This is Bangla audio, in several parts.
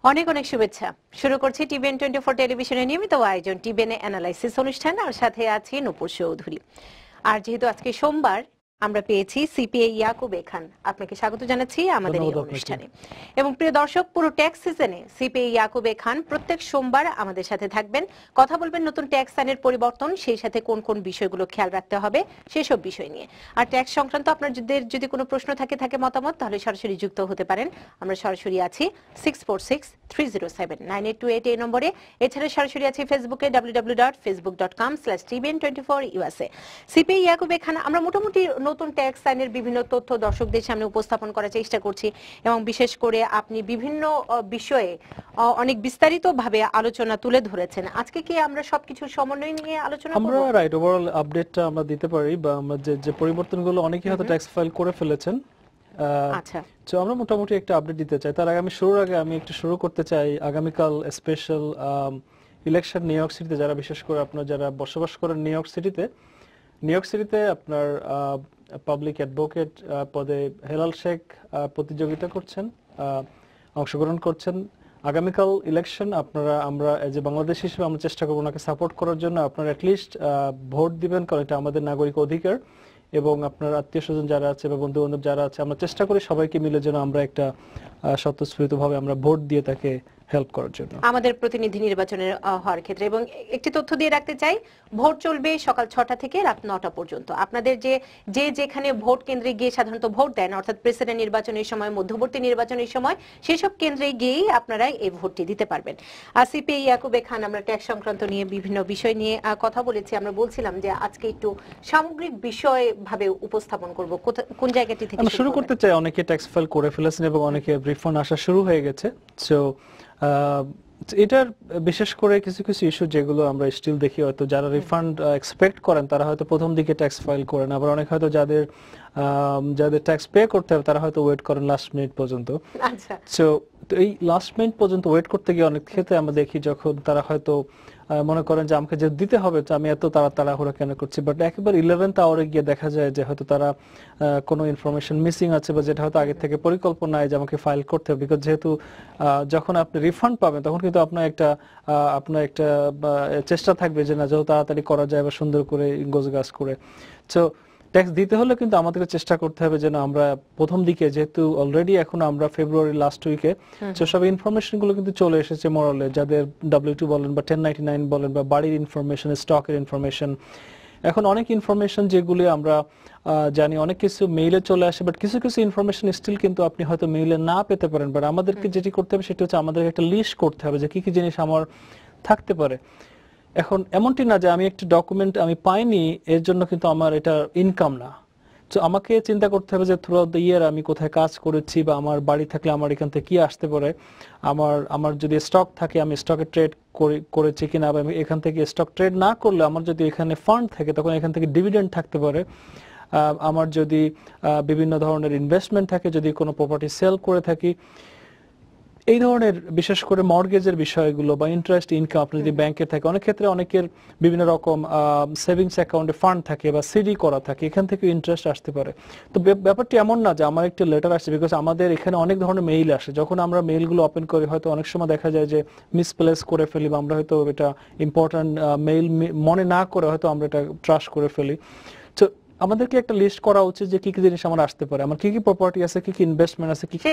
অনেক অনেক শুভেচ্ছা। শুরু করছি টিভিএন 24 টেলিভিশনের নিয়মিত আয়োজন টিভিএন অ্যানালাইসিস অনুষ্ঠান। আর সাথে আছি নূপুর চৌধুরী। আর যেহেতু আজকে সোমবার, আমরা পেয়েছি সিপিএ ইয়াকুবে খান। আপনাকে স্বাগত জানাচ্ছি আমাদের এই অনুষ্ঠানে। এবং প্রিয় দর্শক, পুরো ট্যাক্স সিজনে সিপিএ ইয়াকুবে খান প্রত্যেক সোমবার আমাদের সাথে থাকবেন, কথা বলবেন নতুন ট্যাক্স আইনের পরিবর্তন, সেই সাথে কোন কোন বিষয়গুলো খেয়াল রাখতে হবে সেসব বিষয় নিয়ে। আর ট্যাক্স সংক্রান্ত আপনাদের যদি কোনো প্রশ্ন থাকে মতামত, তাহলে সরাসরি যুক্ত হতে পারেন। আমরা সরাসরি আছি 646-307-9828 এই নম্বরে। এছাড়া সরাসরি আছি ফেসবুকে www.facebook.com/tvn24usa। সিপিএ ইয়াকুবে খান, আমরা মোটামুটি নতুন ট্যাক্স আইনের বিভিন্ন তথ্য দর্শকদের সামনে উপস্থাপন করার চেষ্টা করছি, এবং বিশেষ করে আপনি বিভিন্ন বিষয়ে অনেক বিস্তারিতভাবে আলোচনা তুলে ধরেছেন। আজকে কি আমরা সবকিছু সমন্বয় নিয়ে আলোচনা করব? আমরা রাইট ওভারঅল আপডেটটা আমরা দিতে পারি, বা আমরা যে পরিবর্তনগুলো অনেকেই হয়তো ট্যাক্স ফাইল করে ফেলেছেন। আচ্ছা, তো আমরা মোটামুটি একটা আপডেট দিতে চাই। তার আগে আমি একটু শুরু করতে চাই। আগামীকাল স্পেশাল ইলেকশন নিউ ইয়র্ক সিটিতে, যারা বিশেষ করে আপনারা যারা বসবাস করেন নিউ ইয়র্ক সিটিতে আপনার পাবলিক অ্যাডভোকেট পদে হেলাল শেখ প্রতিযোগিতা করছেন, অংশগ্রহণ করছেন। আগামীকাল ইলেকশন, আমরা এজ এ বাংলাদেশ হিসেবে আমরা চেষ্টা করবো ওনাকে সাপোর্ট করার জন্য। আপনারা অ্যাটলিস্ট ভোট দিবেন, কারণ এটা আমাদের নাগরিক অধিকার। এবং আপনার আত্মীয় স্বজন যারা আছে বা বন্ধু বান্ধব যারা আছে, আমরা চেষ্টা করি সবাইকে মিলে যেন আমরা একটা স্বতঃস্ফূর্তভাবে আমরা ভোট দিয়ে তাকে হেল্প করার জন্য আমাদের প্রতিনিধি নির্বাচনের হওয়ার ক্ষেত্রে। এবং একটি তথ্য দিয়ে রাখতে চাই, ভোট চলবে সকাল 6টা থেকে রাত 9টা পর্যন্ত। আপনাদের যেখানে ভোট কেন্দ্রে গিয়ে সাধারণত ভোট দেন, অর্থাৎ প্রেসিডেন্ট নির্বাচনের সময়, মধ্যবর্তী নির্বাচনের সময়, সেসব কেন্দ্রে গিয়েই আপনারা এই ভোটটি দিতে পারবেন। আর সিপিএ ইয়াকুবে খান, আমরা ট্যাক্স সংক্রান্ত নিয়ে বিভিন্ন বিষয় নিয়ে কথা বলেছি। আমরা বলছিলাম যে আজকে একটু সামগ্রিক বিষয় ভাবে উপস্থাপন করব। কোন জায়গাটি থেকে শুরু করতে চাই? অনেকে ট্যাক্স ফাইল করে ফেলেছেন এবং অনেকে রিফান্ড আসা শুরু হয়ে গেছে। সো এটার বিশেষ করে কিছু কিছু ইস্যু যেগুলো আমরা স্টিল দেখি, হয়তো যারা রিফান্ড এক্সপেক্ট করেন তারা হয়তো প্রথম দিকে ট্যাক্স ফাইল করেন, আবার অনেক হয়তো যাদের ট্যাক্স পে করতে হবে তারা হয়তো ওয়েট করেন লাস্ট মিনিট পর্যন্ত। আচ্ছা, সো এই লাস্ট মিনিট পর্যন্ত ওয়েট করতে গিয়ে অনেক ক্ষেত্রে আমরা দেখি যখন তারা হয়তো মনে করেন যে আমাকে যে দিতে হবে, আমি এত তাড়াহুড়া কেন করছি, বাট একেবারে 11th আওয়ারে গিয়ে দেখা যায় যে হয়তো তারা কোনো ইনফরমেশন মিসিং আছে, বা যেটা হয়তো আগে থেকে পরিকল্পনা যে আমাকে ফাইল করতে হবে। বিকজ যেহেতু যখন আপনি রিফান্ড পাবেন তখন কিন্তু আপনার একটা চেষ্টা থাকবে যে না যত তাড়াতাড়ি করা যায় বা সুন্দর করে গোছগাছ করে। সো ট্যাক্স দিতে হলে কিন্তু আমাদেরকে চেষ্টা করতে হবে যেন আমরা প্রথম দিকে, যেহেতু অলরেডি এখন আমরা ফেব্রুয়ারি লাস্ট উইকে, সব ইনফরমেশন গুলো কিন্তু চলে এসেছে মোরালে, যাদের W2 বলেন বা 1099 বলেন বা বাড়ির ইনফরমেশন, স্টকের ইনফরমেশন। এখন অনেক ইনফরমেশন যেগুলি আমরা জানি, অনেক কিছু মেইলে চলে আসে, বাট কিছু কিছু ইনফরমেশন স্টিল কিন্তু আপনি হয়তো মেইলে না পেতে পারেন। বাট আমাদেরকে যেটি করতে হবে সেটা হচ্ছে আমাদের একটা লিস্ট করতে হবে যে কি কি জিনিস আমার থাকতে পারে। এখন এমনটি না যে আমি একটা ডকুমেন্ট আমি পাইনি এর জন্য কিন্তু আমার এটা ইনকাম না। তো আমাকে চিন্তা করতে হবে যে থ্রু আউট দ্য ইয়ার আমি কোথায় কাজ করেছি, বা আমার বাড়ি থাকলে আমার এখান থেকে কি আসতে পারে, আমার যদি স্টক থাকে আমি স্টকে ট্রেড করেছি কিনা, বা আমি এখান থেকে স্টক ট্রেড না করলে আমার যদি এখানে ফান্ড থাকে তখন এখান থেকে ডিভিডেন্ড থাকতে পারে। আমার যদি বিভিন্ন ধরনের ইনভেস্টমেন্ট থাকে, যদি কোনো প্রপার্টি সেল করে থাকি, এই ধরনের বিশেষ করে মর্গেজের বিষয়গুলো বা ইন্টারেস্ট ইনকাম আপনার যদি ব্যাংকে থাকে, অনেক ক্ষেত্রে অনেকের বিভিন্ন রকম সেভিংস অ্যাকাউন্টে ফান্ড থাকে বা সিডি করা থাকে, এখান থেকে ইন্টারেস্ট আসতে পারে। তো ব্যাপারটি এমন না যে আমার একটা লেটার আসছে, বিকজ আমাদের এখানে অনেক ধরনের মেইল আসে। যখন আমরা মেইলগুলো ওপেন করি হয়তো অনেক সময় দেখা যায় যে মিসপ্লেস করে ফেলি, বা আমরা হয়তো এটা ইম্পর্টেন্ট মেইল মনে না করে হয়তো আমরা এটা ট্রাস্ট করে ফেলি। তো আমাদেরকে একটা লিস্ট করা উচিত যে কি কি জিনিস আমার আসতে পারে, আমার কি কি প্রপার্টি আছে, কি কি ইনভেস্টমেন্ট আছে, কি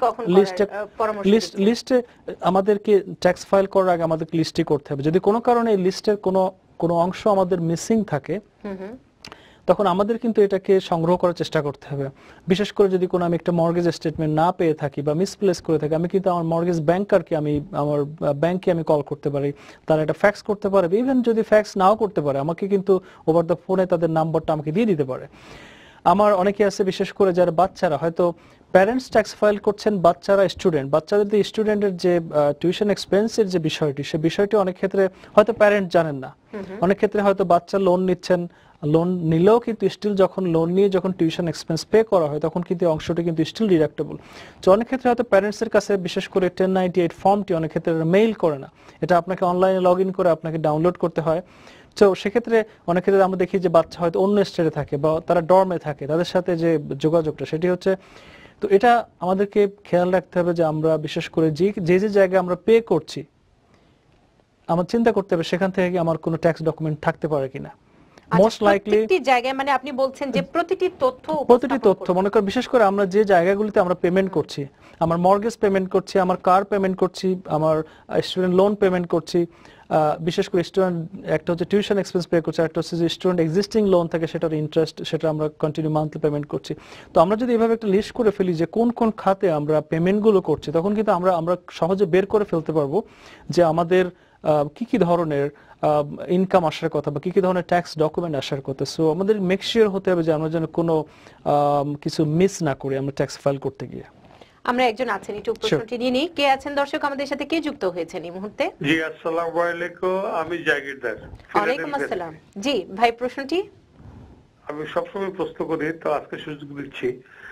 লিস্টে আমাদেরকে ট্যাক্স ফাইল করার আগে আমাদের লিস্টই করতে হবে। যদি কোনো কারণে এই লিস্টের কোনো অংশ আমাদের মিসিং থাকে, তখন আমাদের কিন্তু এটাকে সংগ্রহ করার চেষ্টা করতে হবে। বিশেষ করে যদি কোনো আমি একটা মর্গেজ স্টেটমেন্ট না পেয়ে থাকি বা মিসপ্লেস করে থাকি, আমি কিন্তু আমার মর্গেজ ব্যাংকারকে আমার ব্যাংকে আমি কল করতে পারি, তারা এটা ফ্যাক্স করতে পারে। ইভেন যদি ফ্যাক্স নাও করতে পারে, আমাকে কিন্তু ওভার দ্য ফোনে তাদের নাম্বারটা আমাকে দিয়ে দিতে পারে। আমার অনেকে আছে বিশেষ করে যারা বাচ্চারা হয়তো প্যারেন্টস ট্যাক্স ফাইল করছেন, বাচ্চাদের স্টুডেন্টের যে টিউশন এক্সপেন্সের যে বিষয়টি, সে বিষয়টি অনেক ক্ষেত্রে হয়তো প্যারেন্ট জানেন না। অনেক ক্ষেত্রে হয়তো বাচ্চা লোন নিচ্ছেন, লোন নিলেও কিন্তু স্টিল যখন লোন নিয়ে যখন টিউশন এক্সপেন্স পে করা হয় তখন কিন্তু অংশটি কিন্তু স্টিল ডিডাক্টেবল। তো অনেক ক্ষেত্রে হয়তো প্যারেন্টস এর কাছে বিশেষ করে 1098 ফর্মটি অনেক ক্ষেত্রে মেইল করে না, এটা আপনাকে অনলাইনে লগ ইন করে আপনাকে ডাউনলোড করতে হয়। তো সেক্ষেত্রে অনেক ক্ষেত্রে আমরা দেখি যে বাচ্চা হয়তো অন্য স্টেটে থাকে বা তারা ডর্মে থাকে, তাদের সাথে যে যোগাযোগটা সেটি হচ্ছে তো এটা আমাদেরকে খেয়াল রাখতে হবে যে আমরা বিশেষ করে যে যে জায়গায় আমরা পে করছি, আমার চিন্তা করতে হবে সেখান থেকে কি আমার কোনো ট্যাক্স ডকুমেন্ট থাকতে পারে কিনা। মোস্ট লাইকলি প্রত্যেকটি জায়গায়, মানে আপনি বলছেন যে প্রতিটি তথ্য মনে করেন বিশেষ করে আমরা যে জায়গাগুলিতে আমরা পেমেন্ট করছি, আমার মর্গেজ পেমেন্ট করছি, আমার কার পেমেন্ট করছি, আমার স্টুডেন্ট লোন পেমেন্ট করছি, বিশেষ করে স্টুডেন্ট একটা হচ্ছে টিউশন এক্সপেন্স পে করছে, একটা হচ্ছে যে স্টুডেন্ট এক্সিস্টিং লোন থাকে সেটার ইন্টারেস্ট, সেটা আমরা কন্টিনিউ মান্থলি পেমেন্ট করছি। তো আমরা যদি এভাবে একটা লিস্ট করে ফেলি যে কোন কোন খাতে আমরা পেমেন্টগুলো করছি, তখন কিন্তু আমরা সহজে বের করে ফেলতে পারবো যে আমাদের কি কি ধরনের ইনকাম আসার কথা বা কি কি ধরনের ট্যাক্স ডকুমেন্ট আসার কথা। সো আমাদের মেক শিওর হতে হবে যে আমরা যেন কোনো কিছু মিস না করি আমরা ট্যাক্স ফাইল করতে গিয়ে। আমরা একজন আছেন, একটু প্রশ্নটি নিয়ে নিই। কে আছেন দর্শক আমাদের সাথে, কে যুক্ত হয়েছেন এই মুহূর্তে? জি, আসসালামু আলাইকুম, আমি জাগিরদার। ওয়ালাইকুম আসসালাম। জি ভাই, প্রশ্নটি। আমি সবসময় প্রশ্ন করি, তো আজকে সুযোগ দিচ্ছি।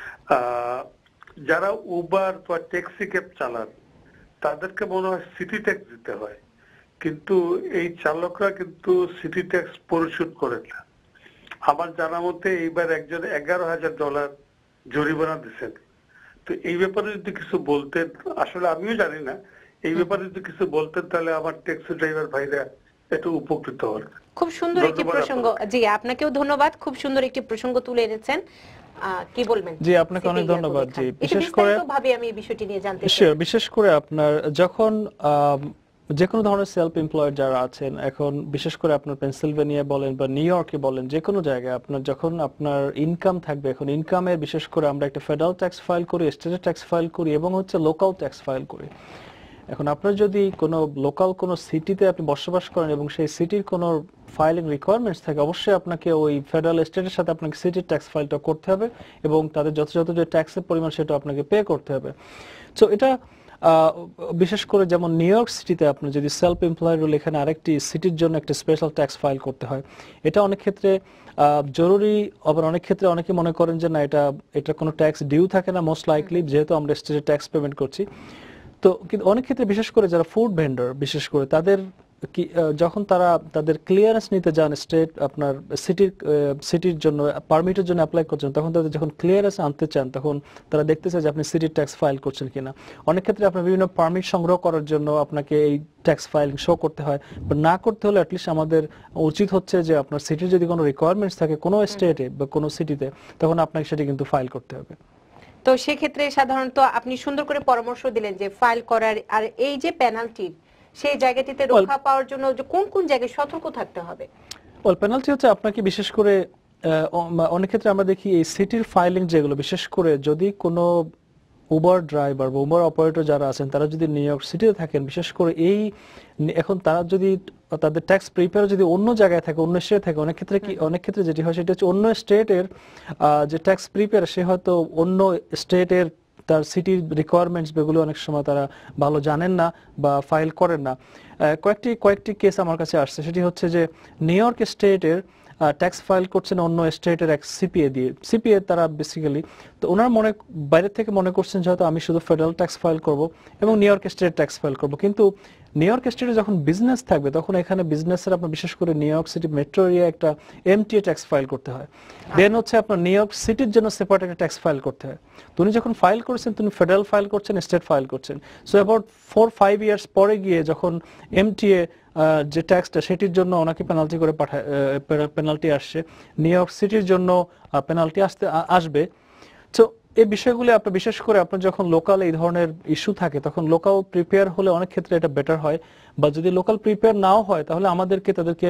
যারা উবার বা ট্যাক্সি ক্যাব চালান তাদেরকে মনে হয় সিটি ট্যাক্স দিতে হয়, কিন্তু এই চালকরা কিন্তু সিটি ট্যাক্স পরিশোধ করেন না। আমার জানা মতে এইবার একজন $11,000 জরিমানা দিচ্ছেন। তো এই ব্যাপারে যদি কিছু বলতেন, আসলে আমিও জানি না, এই ব্যাপারে যদি কিছু বলতেন তাহলে আমার ট্যাক্সি ড্রাইভার ভাইরা একটু উপকৃত হন। খুব সুন্দর একটি প্রসঙ্গ। জি, আপনাকেও ধন্যবাদ, খুব সুন্দর একটি প্রসঙ্গ তুলে এনেছেন। কি বলবেন? জি, আপনাকে অনেক ধন্যবাদ। জি, বিশেষ করে ভাবে আমি এই বিষয়টি নিয়ে জানতে চাই। শিওর, বিশেষ করে আপনার যখন যে কোনো ধরনের সেলফ এমপ্লয়েড যারা আছেন, এখন বিশেষ করে আপনার পেনসিলভেনিয়া বলেন বা নিউ ইয়র্কে বলেন, যে কোনো জায়গায় আপনার যখন আপনার ইনকাম থাকবে, এখন ইনকামের বিশেষ করে আমরা একটা ফেডারেল ট্যাক্স ফাইল করি, স্টেট ট্যাক্স ফাইল করি এবং হচ্ছে লোকাল ট্যাক্স ফাইল করি। এখন আপনার যদি কোনো লোকাল কোনো সিটিতে আপনি বসবাস করেন এবং সেই সিটির কোনো ফাইলিং রিকোয়ারমেন্টস থাকে, অবশ্যই আপনাকে ওই ফেডারেল স্টেটের সাথে আপনাকে সিটির ট্যাক্স ফাইলটা করতে হবে এবং তাদের যথাযথ যে ট্যাক্সের পরিমাণ সেটা আপনাকে পে করতে হবে। সো এটা বিশেষ করে যেমন নিউ ইয়র্ক সিটিতে আপনি যদি সেলফ এমপ্লয়েড রোল, এখানে আরেকটি সিটির জন্য একটা স্পেশাল ট্যাক্স ফাইল করতে হয়। এটা অনেক ক্ষেত্রে জরুরি, আবার অনেক ক্ষেত্রে অনেকে মনে করেন যে না, এটা কোনো ট্যাক্স ডিউ থাকে না মোস্ট লাইকলি, যেহেতু আমরা স্টেটের ট্যাক্স পেমেন্ট করছি। তো কিন্তু অনেক ক্ষেত্রে বিশেষ করে যারা ফুড ভেন্ডর, বিশেষ করে তাদের যখন তারা তাদের ক্লিয়ারেন্স নিতে যান স্টেট আপনার সিটির জন্য পারমিটের জন্য অ্যাপ্লাই করছেন, তখন তাদের যখন ক্লিয়ারেন্স আনতে চান তখন তারা দেখতে চায় যে আপনি সিটির ট্যাক্স ফাইল করছেন কিনা। অনেক ক্ষেত্রে আপনার বিভিন্ন পারমিট সংগ্রহ করার জন্য আপনাকে এই ট্যাক্স ফাইলিং শো করতে হয়, বা না করতে হলে অ্যাটলিস্ট আমাদের উচিত হচ্ছে যে আপনার সিটির যদি কোনো রিকোয়ারমেন্টস থাকে কোনো স্টেটে বা কোনো সিটিতে, তখন আপনাকে সেটি কিন্তু ফাইল করতে হবে। তো সেক্ষেত্রে সাধারণত আপনি সুন্দর করে পরামর্শ দিলেন যে ফাইল করার, আর এই যে পেনাল্টি, সেই জায়গাটিতে রক্ষা পাওয়ার জন্য যে কোন কোন জায়গায় সতর্ক থাকতে হবে। পেনাল্টি হচ্ছে আপনাকে বিশেষ করে অনেক ক্ষেত্রে আমরা দেখি এই সিটির ফাইলিং যেগুলো, বিশেষ করে যদি কোনো উবার ড্রাইভার বা উবার অপারেটর যারা আছেন তারা যদি নিউ ইয়র্ক সিটিতে থাকেন, বিশেষ করে এখন তারা যদি তাদের ট্যাক্স প্রিপেয়ার যদি অন্য জায়গায় থাকে, অন্য স্টেটে থাকে, অনেক ক্ষেত্রে যেটি হয় সেটা হচ্ছে অন্য স্টেটের যে ট্যাক্স প্রিপেয়ার, সে হয়তো অন্য স্টেটের তার সিটির রিকোয়ারমেন্টস বেগুলো অনেক সময় তারা ভালো জানেন না বা ফাইল করেন না। কয়েকটি কেস আমার কাছে আসছে, সেটি হচ্ছে যে নিউ ইয়র্ক স্টেটের ট্যাক্স ফাইল করছেন অন্য স্টেটের এক সিপিএ দিয়ে, সিপিএ তারা বেসিক্যালি, তো ওনার বাইরে থেকে মনে করছেন যে হয়তো আমি শুধু ফেডারেল ট্যাক্স ফাইল করব এবং নিউ ইয়র্ক স্টেটের ট্যাক্স ফাইল করব, কিন্তু নিউ ইয়র্ক স্টেটে যখন বিজনেস থাকবে তখন এখানে বিজনেসের আপনার বিশেষ করে New York City metro area একটা এমটিএ ট্যাক্স ফাইল করতে হয়, দেন হচ্ছে আপনার নিউ ইয়র্ক সিটির জন্য সেপারেট একটা ট্যাক্স ফাইল করতে হয়। তুমি যখন ফাইল করছেন তুমি ফেডারেল ফাইল করছেন, স্টেট ফাইল করছেন। সো অ্যাবাউট 4-5 ইয়ার্স পরে গিয়ে যখন এমটিএ যে ট্যাক্সটা সেটির জন্য ওনাকে পেনাল্টি করে পেনাল্টি আসছে, নিউ ইয়র্ক সিটির জন্য পেনাল্টি আসবে। তো এই বিষয়গুলি আপনার বিশেষ করে আপনার যখন লোকাল এই ধরনের ইস্যু থাকে তখন লোকাল প্রিপেয়ার হলে অনেক ক্ষেত্রে এটা বেটার হয়, বা যদি লোকাল প্রিপেয়ার নাও হয় তাহলে আমাদেরকে তাদেরকে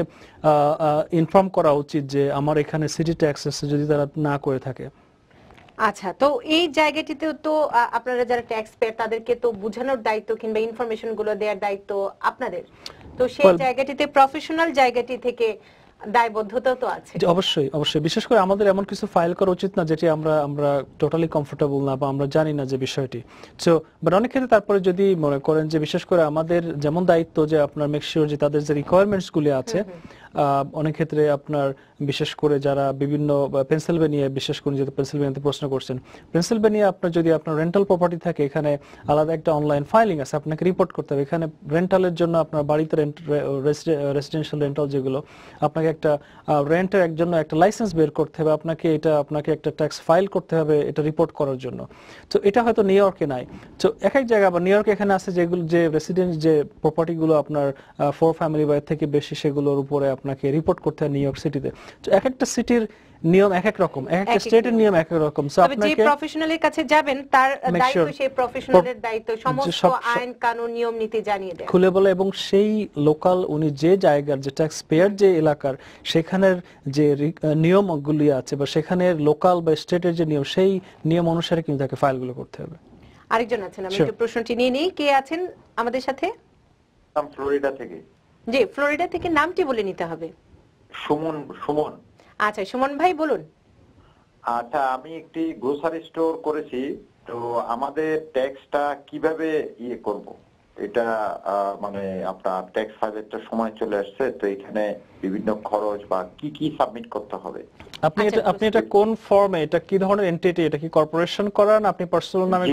ইনফর্ম করা উচিত যে আমার এখানে সিটি ট্যাক্স আছে, যদি তারা না করে থাকে। আচ্ছা, তো এই জায়গাটিতে তো আপনারা যারা ট্যাক্স পেয়ার তাদেরকে তো বোঝানোর দায়িত্ব কিংবা ইনফরমেশন গুলো দেওয়ার দায়িত্ব আপনাদের, তো সেই জায়গাটিতে প্রফেশনাল জায়গাটি থেকে দায়বদ্ধতা তো আছে। অবশ্যই অবশ্যই, বিশেষ করে আমাদের এমন কিছু ফাইল করা উচিত না যেটি আমরা টোটালি কমফোর্টেবল না বা আমরা জানি না যে বিষয়টি। সো বাট অনেক ক্ষেত্রে তারপরে যদি মনে করেন যে বিশেষ করে আমাদের যেমন দায়িত্ব যে আপনার মেক শিওর যে তাদের যে রিকোয়ারমেন্টস গুলি আছে অনেক ক্ষেত্রে আপনার বিশেষ করে যারা বিভিন্ন পেনসিলভেনিয়া, বিশেষ করে যেহেতু পেনসিলভেনিয়াতে প্রশ্ন করছেন, পেনসিলভেনিয়া আপনার যদি আপনার রেন্টাল প্রপার্টি থাকে, এখানে আলাদা একটা অনলাইন ফাইলিং আছে, আপনাকে রিপোর্ট করতে হবে। এখানে রেন্টালের জন্য আপনার বাড়িতে রেসিডেন্সিয়াল রেন্টাল যেগুলো, আপনাকে একটা রেন্টের জন্য একটা লাইসেন্স বের করতে হবে, আপনাকে একটা ট্যাক্স ফাইল করতে হবে এটা রিপোর্ট করার জন্য। তো এটা হয়তো নিউ ইয়র্কে নাই। তো এক এক জায়গায়, আবার নিউ ইয়র্কে এখানে আছে যেগুলো যে রেসিডেন্স যে প্রপার্টিগুলো আপনার 4 ফ্যামিলি বা থেকে বেশি, সেগুলোর উপরে আপনাকে রিপোর্ট করতে হয় নিউ ইয়র্ক সিটিতে। তো এক একটা সিটির নিয়ম এক এক রকম, এক একটা স্টেটের নিয়ম এক এক রকম। সো আপনাকে যে প্রফেশনালের কাছে যাবেন তার দায়িত্ব, সেই প্রফেশনালের দায়িত্ব সমস্ত আইন কানুন নিয়ম নীতি জানিয়ে দেয়, খুলে বলে, এবং সেই লোকাল উনি যে জায়গার যে ট্যাক্স পেয়ার যে এলাকার সেখানের যে নিয়মগুলি আছে বা সেখানের লোকাল বা স্টেটের যে নিয়ম, সেই নিয়ম অনুসারে কিন্তু তাকে ফাইলগুলো করতে হবে। আরেকজন আছেন, আমি একটু প্রশ্নটি নিয়ে নিই। কে আছেন আমাদের সাথে? ফ্লোরিডা থেকে। জি, ফ্লোরিডা থেকে। নামটি বলে নিতে হবে। সুমন। আচ্ছা সুমন ভাই বলুন। আচ্ছা, আমি একটি গ্রোসারি স্টোর করেছি, তো আমাদের ট্যাক্সটা কিভাবে করব? এটা মানে আপনার ট্যাক্স ফাইলের সময় চলে আসছে, তো এখানে বিভিন্ন খরচ বা কি কি সাবমিট করতে হবে? আপনি এটা কোন ফর্মে, এটা কি ধরনের এন্টিটি, এটা কি কর্পোরেশন করান, আপনি পার্সোনাল নামে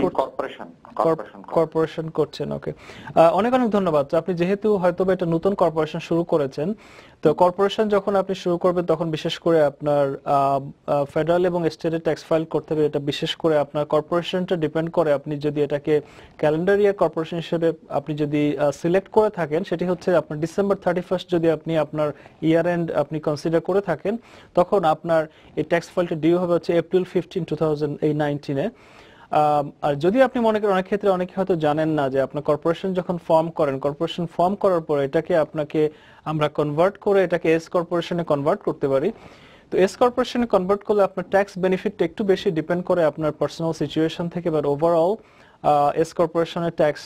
কর্পোরেশন করছেন? ওকে, অনেক অনেক ধন্যবাদ। আপনি যেহেতু হয়তো এটা নতুন কর্পোরেশন শুরু করেছেন, তো কর্পোরেশন যখন আপনি শুরু করবেন তখন বিশেষ করে আপনার ফেডারেল এবং স্টেটে ট্যাক্স ফাইল করতে হবে। এটা বিশেষ করে আপনার কর্পোরেশনটা ডিপেন্ড করে, আপনি যদি এটাকে ক্যালেন্ডার ইয়ার কর্পোরেশন হিসেবে আপনি যদি সিলেক্ট করে থাকেন, সেটি হচ্ছে আপনার ডিসেম্বর 31 যদি আপনি আপনার ইয়ার এন্ড আপনি কনসিডার করে থাকেন, তখন আপনার এই ট্যাক্স ফাইলটা ডিউ হবে হচ্ছে এপ্রিল 15, 2019-এ। আর যদি আপনি মনে করেন, অনেক ক্ষেত্রে অনেকে হয়তো জানেন না যে আপনার কর্পোরেশন যখন ফর্ম করেন, কর্পোরেশন ফর্ম করার পর এটাকে আপনাকে আমরা কনভার্ট করে এটাকে এস কর্পোরেশনে কনভার্ট করতে পারি। তো এস কর্পোরেশনে কনভার্ট করলে আপনার ট্যাক্স বেনিফিটটা একটু বেশি ডিপেন্ড করে আপনার পার্সোনাল সিচুয়েশন থেকে, বাট ওভারঅল এস কর্পোরেশনের ট্যাক্স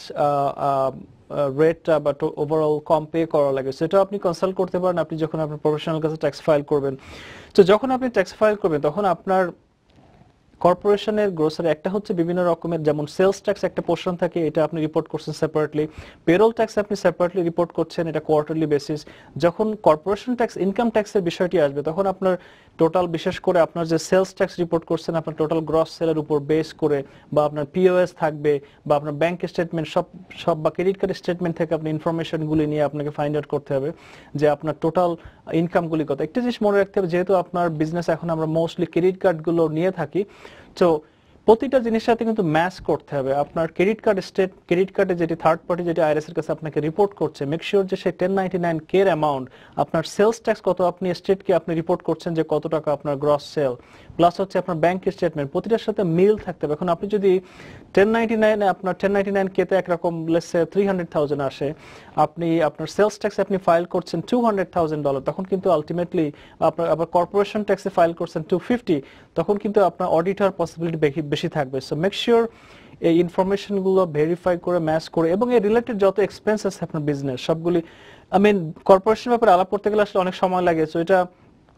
রেটটা বা ওভারঅল কম পে করা লাগে, সেটা আপনি কনসাল্ট করতে পারেন আপনি যখন আপনার প্রফেশনাল কাছে ট্যাক্স ফাইল করবেন। তো যখন আপনি ট্যাক্স ফাইল করবেন তখন আপনার কর্পোরেশনের গ্রোসারি একটা হচ্ছে বিভিন্ন রকমের, যেমন সেলস ট্যাক্স একটা পোর্শন থাকে, এটা আপনি রিপোর্ট করছেন সেপারেটলি। পেরোল ট্যাক্স আপনি সেপারেটলি রিপোর্ট করছেন, এটা কোয়ার্টারলি বেসিস। যখন কর্পোরেশন ট্যাক্স, ইনকাম ট্যাক্সের বিষয়টি আসবে, তখন আপনার টোটাল, বিশেষ করে আপনার যে সেলস ট্যাক্স রিপোর্ট করছেন আপনার টোটাল গ্রস সেলের উপর বেস করে, বা আপনার পিওএস থাকবে, বা আপনার ব্যাংক স্টেটমেন্ট সব বা ক্রেডিট কার্ড স্টেটমেন্ট থেকে আপনি ইনফরমেশনগুলি নিয়ে আপনাকে ফাইন্ড আউট করতে হবে যে আপনার টোটাল ইনকামগুলি কত। একটা জিনিস মনে রাখতে হবে, যেহেতু আপনার বিজনেস এখন আমরা মোস্টলি ক্রেডিট কার্ডগুলো নিয়ে থাকি, তো প্রতিটা জিনিসের সাথে কিন্তু ম্যাচ করতে হবে। আপনার ক্রেডিট কার্ডে যেটি থার্ড পার্টি, যেটি আইআরএস এর কাছে আপনাকে রিপোর্ট করছে, মেক শিওর যে সেই 1099 কে এর অ্যামাউন্ট, আপনার সেলস ট্যাক্স কত, আপনি স্টেটকে আপনি রিপোর্ট করছেন যে কত টাকা আপনার গ্রস সেল, প্লাস হচ্ছে আপনার ব্যাংক স্টেটমেন্ট, প্রতিটার সাথে মিল থাকতে হবে। এখন আপনি যদি 1099 আপনার 1099 কে তে একরকম লেটস সে 300,000 আসে, আপনি আপনার সেলস ট্যাক্সে আপনি ফাইল করছেন $200,000, তখন কিন্তু আলটিমেটলি আপনার আবার কর্পোরেশন ট্যাক্সে ফাইল করছেন 250, তখন কিন্তু আপনার অডিট হওয়ার পসিবিলিটি বেশি থাকবে। সো মেক শিওর এই ইনফরমেশনগুলো ভেরিফাই করে, ম্যাচ করে, এবং এই রিলেটেড যত এক্সপেন্স আছে আপনার বিজনেস সবগুলি, কর্পোরেশন ব্যাপারে আলাপ করতে গেলে আসলে অনেক সময় লাগে, সো এটা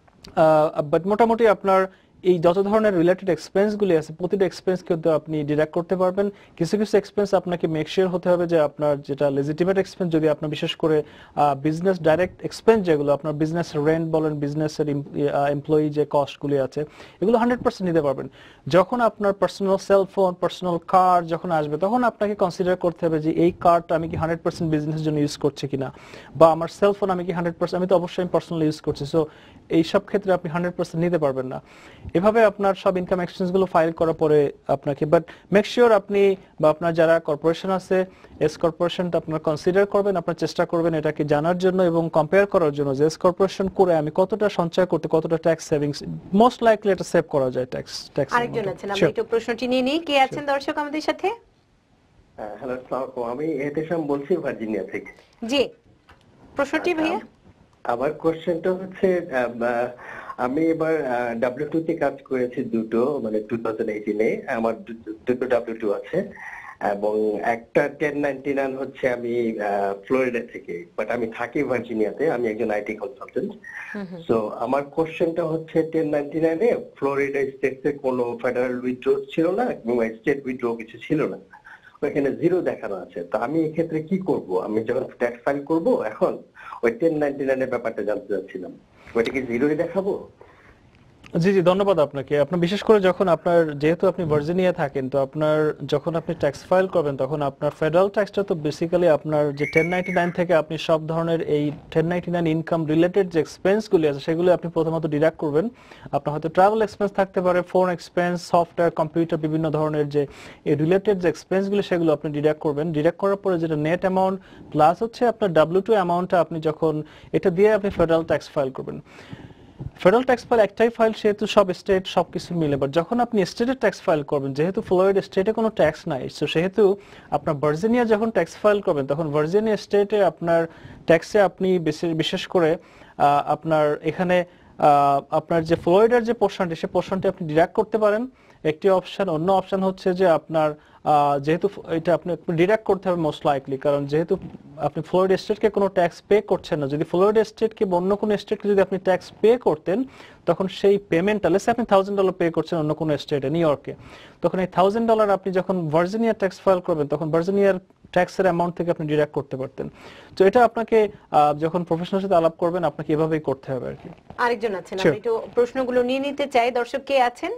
বাট মোটামুটি আপনার এই যত ধরনের রিলেটেড এক্সপেন্সগুলি আছে প্রতিটা এক্সপেন্স কিন্তু আপনি ডিডাক্ট করতে পারবেন। কিছু কিছু এক্সপেন্স আপনাকে মেক শিওর হতে হবে যে আপনার যেটা লেজিটিমেট এক্সপেন্স, যদি আপনার বিশেষ করে বিজনেস ডাইরেক্ট এক্সপেন্স যেগুলো আপনার বিজনেস রেন্ট বলেন, বিজনেসের এমপ্লয়ি যে কস্টগুলি আছে, এগুলো 100% নিতে পারবেন। যখন আপনার পার্সোনাল সেলফোন, পার্সোনাল কার যখন আসবে, তখন আপনাকে কনসিডার করতে হবে যে এই কারটা আমি কি 100% বিজনেসের জন্য ইউজ করছি কিনা, বা আমার সেলফোন আমি কি 100%, আমি তো অবশ্যই পার্সোনালি ইউজ করছি, সো এই সব ক্ষেত্রে আপনি 100% নিতে পারবেন না। এভাবে আপনার সব ইনকাম এক্সপেন্স গুলো ফাইল করার পরে আপনাকে, বাট মেক শিওর আপনি বা আপনার যারা কর্পোরেশন আছে, এস কর্পোরেশনটা আপনার কনসিডার করবেন, আপনার চেষ্টা করবেন এটাকে জানার জন্য এবং কম্পেয়ার করার জন্য যে এস কর্পোরেশন করে আমি কতটা সঞ্চয় করতে, কতটা ট্যাক্স সেভিংস, মোস্ট লাইকলি এটা সেভ করা যায় ট্যাক্স। আরেকজন আছেন, আমরা একটু প্রশ্নটি নিয়ে নিই। কে আছেন দর্শক আমাদের সাথে? হ্যালো, আসসালামু আলাইকুম, আমি এহতেশাম বলছি ভার্জিনিয়া থেকে। জি, প্রশ্নটি ভাইয়া। আমার কোশ্চেনটা হচ্ছে, আমি এবার W2 তে কাজ করেছি দুটো, মানে 2018-এ আমার দুটো W2 আছে, এবং একটা 1099 হচ্ছে আমি ফ্লোরিডা থেকে, বাট আমি থাকি ভার্জিনিয়াতে, আমি একজন আইটি কনসালটেন্ট। সো আমার কোশ্চেনটা হচ্ছে 1099-এ ফ্লোরিডা স্টেটে কোনো ফেডারেল উইথড্র ছিল না এবং স্টেট উইথড্র কিছু ছিল না। ওইখানে জিরো দেখানো আছে। তো আমি এই ক্ষেত্রে কি করব? আমি যখন ট্যাক্স ফাইল করব এখন ওই 1099 এর ব্যাপারটা জানতে চাচ্ছিলাম, ওইটা কি জিরোই দেখাবো? জি জি, ধন্যবাদ আপনাকে। আপনার বিশেষ করে যখন আপনার, যেহেতু আপনি ভার্জিনিয়া থাকেন, তো আপনার যখন আপনি ট্যাক্স ফাইল করবেন তখন আপনার ফেডারেল ট্যাক্সটা তো বেসিক্যালি আপনার যে 1099 থেকে আপনি সব ধরনের এই 1099 ইনকাম রিলেটেড যে এক্সপেন্সগুলি আছে সেগুলো আপনি প্রথমত ডিডাক্ট করবেন। আপনার হয়তো ট্রাভেল এক্সপেন্স থাকতে পারে, ফোন এক্সপেন্স, সফটওয়্যার, কম্পিউটার, বিভিন্ন ধরনের যে এই রিলেটেড যে এক্সপেন্সগুলি সেগুলো আপনি ডিডাক্ট করবেন। ডিডাক্ট করার পরে যেটা নেট অ্যামাউন্ট প্লাস হচ্ছে আপনার W2 অ্যামাউন্টটা আপনি যখন এটা দিয়ে আপনি ফেডারেল ট্যাক্স ফাইল করবেন। ফেডারেল ট্যাক্স ফাইল একটাই ফাইল, সেহেতু সব স্টেট সবকিছু মিলে। বাট যখন আপনি স্টেটের ট্যাক্স ফাইল করবেন, যেহেতু ফ্লোরিডা স্টেটে কোনো ট্যাক্স নাই, তো সেহেতু আপনার ভার্জিনিয়া যখন ট্যাক্স ফাইল করবেন তখন ভার্জিনিয়া স্টেটে আপনার ট্যাক্সে আপনি বিশেষ করে আপনার এখানে আপনার যে ফ্লোরিডার যে পোর্শনটি, সে পোর্শনটি আপনি ডিডাক্ট করতে পারেন, একটি অপশন। অন্য অপশন হচ্ছে যে আপনার যেহেতু এটা আপনি ডিডাক্ট করতে হবে মোস্ট লাইকলি, কারণ যেহেতু আপনি ফ্লোরিডা স্টেটকে কোনো ট্যাক্স পে করছেন না। যদি ফ্লোরিডা স্টেটকে বা অন্য কোনো স্টেটকে যদি আপনি ট্যাক্স পে করতেন, তখন সেই পেমেন্টটা, লেটস সে আপনি $1000 পে করছেন অন্য কোনো স্টেটে, নিউ ইয়র্কে, তখন এই $1000 আপনি যখন ভার্জিনিয়া ট্যাক্স ফাইল করবেন তখন ভার্জিনিয়ার ট্যাক্সের অ্যামাউন্ট থেকে আপনি ডিডাক্ট করতে পারতেন। তো এটা আপনাকে যখন প্রফেশনাল সাথে আলাপ করবেন আপনাকে এভাবেই করতে হবে আর কি। আরেকজন আছেন, আমি একটু প্রশ্নগুলো নিয়ে নিতে চাই। দর্শক কে আছেন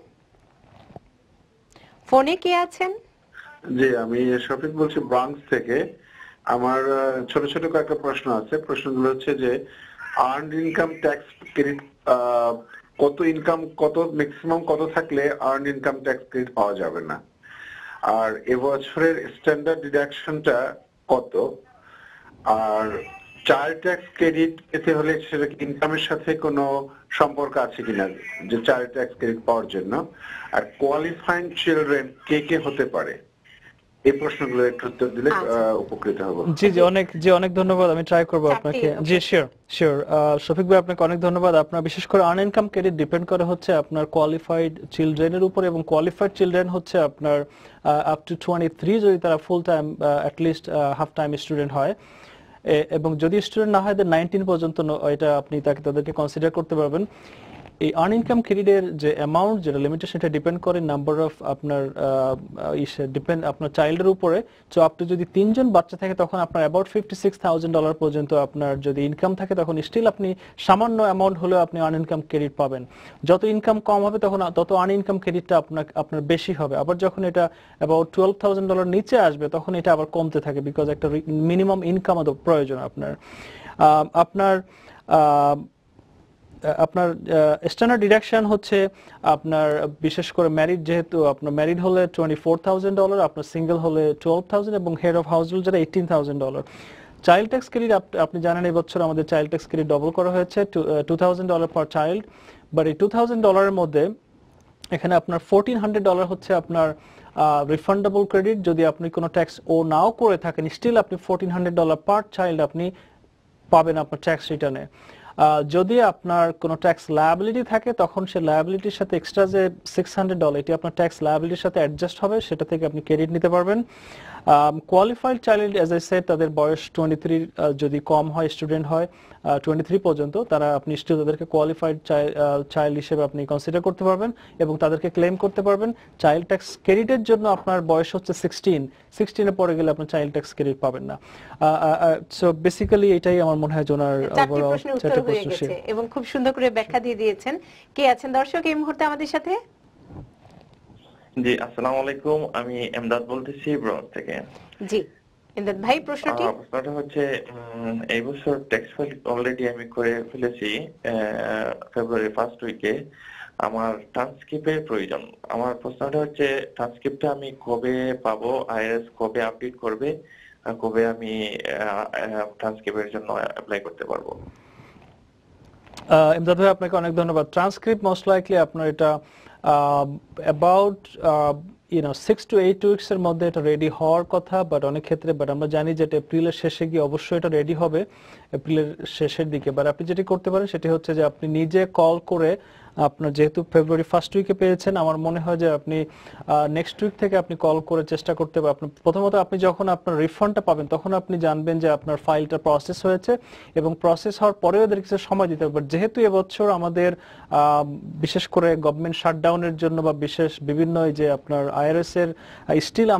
ফোনে? কে আছেন? জি, আমি শফিক বলছি ব্রাঙ্কস থেকে। আমার ছোট ছোট কয়েকটা প্রশ্ন আছে। প্রশ্নগুলো হচ্ছে যে আর্নড ইনকাম ট্যাক্স ক্রেডিট, কত ইনকাম, কত ম্যাক্সিমাম কত থাকলে আর্নড ইনকাম ট্যাক্স ক্রেডিট পাওয়া যাবে না, আর এবছরের স্ট্যান্ডার্ড ডিডাকশনটা কত, আর চাইল্ড ট্যাক্স ক্রেডিট পেতে হলে সেটা ইনকামের সাথে কোনো সম্পর্ক আছে কিনা যে চাইল্ড ট্যাক্স ক্রেডিট পাওয়ার জন্য, আর কোয়ালিফাইং চিলড্রেন কে কে হতে পারে, এই প্রশ্নগুলো একটু উত্তর দিলে উপকৃত হব। জি অনেক ধন্যবাদ, আমি ট্রাই করব আপনাকে। জি শিওর শফিক ভাই, আপনাকে অনেক ধন্যবাদ। আপনার বিশেষ করে আর্ন ইনকাম ক্রেডিট ডিপেন্ড করে হচ্ছে আপনার কোয়ালিফাইড চিলড্রেনের উপর, এবং কোয়ালিফাইড চিলড্রেন হচ্ছে আপনার আপ টু 23 যদি তারা full time at least half time student হয়, এবং যদি স্টুডেন্ট না হয় 19 পর্যন্ত এটা আপনি তাদেরকে কনসিডার করতে পারবেন। এই আর্ন ইনকাম ক্রেডিটের যে অ্যামাউন্ট, যেটা লিমিটেশন, এটা ডিপেন্ড করে নাম্বার অফ আপনার আপনার চাইল্ডের উপরে। সো আপনি যদি 3 জন বাচ্চা থাকে তখন আপনার অ্যাবাউট $56,000 পর্যন্ত আপনার যদি ইনকাম থাকে তখন স্টিল আপনি সামান্য অ্যামাউন্ট হলেও আপনি আর্ন ইনকাম ক্রেডিট পাবেন। যত ইনকাম কম হবে তখন তত আর্ন ইনকাম ক্রেডিটটা আপনার বেশি হবে। আবার যখন এটা অ্যাবাউট $12,000 নিচে আসবে তখন এটা আবার কমতে থাকে, বিকজ একটা মিনিমাম ইনকাম প্রয়োজন আপনার। আপনার স্ট্যান্ডার্ড ডিডাকশন হচ্ছে আপনার বিশেষ করে ম্যারিড, যেহেতু আপনার ম্যারিড হলে $24,000, আপনার সিঙ্গেল হলে $12,000, এবং হেড অফ হাউস হোল্ড যেটা $18,000। চাইল্ড ট্যাক্স ক্রেডিট আপনি জানেন এই বছর আমাদের চাইল্ড ট্যাক্স ক্রেডিট ডবল করা হয়েছে, $2,000 পার চাইল্ড। বাট এই $2,000 মধ্যে এখানে আপনার $1,400 হচ্ছে আপনার রিফান্ডেবল ক্রেডিট। যদি আপনি কোনো ট্যাক্স নাও করে থাকেন, স্টিল আপনি $1,400 পার চাইল্ড আপনি পাবেন আপনার ট্যাক্স রিটার্নে। যদি আপনার কোনো ট্যাক্স লায়াবিলিটি থাকে তখন সে লায়াবিলিটির সাথে এক্সট্রা যে $600 এটি আপনার ট্যাক্স লায়াবিলিটির সাথে অ্যাডজাস্ট হবে, সেটা থেকে আপনি ক্রেডিট নিতে পারবেন। Qualified child, as I said, তাদের বয়স 23 যদি কম হয়, স্টুডেন্ট হয় 23 পর্যন্ত, তারা আপনি স্টিল তাদেরকে কোয়ালিফাইড চাইল্ড হিসেবে আপনি কনসিডার করতে পারবেন এবং তাদেরকে ক্লেম করতে পারবেন। চাইল্ড ট্যাক্স ক্রেডিটের জন্য আপনার বয়স হচ্ছে 16 পরে গেলে আপনি চাইল্ড ট্যাক্স ক্রেডিট পাবেন না। সো বেসিক্যালি এটাই আমার মনে হয় ওনার উত্তর হয়ে গেছে এবং খুব সুন্দর করে ব্যাখ্যা দিয়ে দিয়েছেন। কে আছেন দর্শক এই মুহূর্তে আমাদের সাথে? জি, আসসালামু আলাইকুম, আমি এমদাদ বলতেছি ব্রঞ্জ থেকে। জি এমদাদ ভাই, প্রশ্নটি? প্রশ্নটা হচ্ছে এই বছর ট্যাক্স ফাইল অলরেডি আমি করে ফেলেছি ফেব্রুয়ারি ফার্স্ট উইকে। আমার ট্রান্সক্রিপ্টের প্রয়োজন। আমার প্রশ্নটা হচ্ছে ট্রান্সক্রিপ্টটা আমি কবে পাবো, আইআরএস কবে আপডেট করবে, আর কবে আমি ট্রান্সক্রিপ্টের জন্য অ্যাপ্লাই করতে পারবো? এমদাদ ভাই, আপনাকে অনেক ধন্যবাদ। ট্রান্সক্রিপ্ট মোস্ট লাইকলি আপনার এটা অ্যাবাউট 6 to 8 উইকস এর মধ্যে এটা রেডি হওয়ার কথা, বাট অনেক ক্ষেত্রে আমরা জানি যে এপ্রিলের শেষে গিয়ে অবশ্যই এটা রেডি হবে, এপ্রিলের শেষের দিকে। বাট আপনি যেটি করতে পারেন সেটি হচ্ছে যে আপনি নিজে কল করে, আপনার যেহেতু ফেব্রুয়ারি ফার্স্ট উইকে পেয়েছেন, আমার মনে হয় যে আপনি নেক্সট উইক থেকে আপনি কল করে চেষ্টা করতে পারেন। আপনি প্রথমত আপনি যখন আপনার রিফান্ডটা পাবেন তখন আপনি জানবেন যে আপনার ফাইলটা প্রসেস হয়েছে, এবং প্রসেস হওয়ার পরেও ওদের কিছু সময় দিতে হবে। যেহেতু এবছর আমাদের বিশেষ করে গভর্নমেন্ট শাটডাউনের জন্য বা বিভিন্ন যে আপনার আইআরএস এর স্টিল আমরা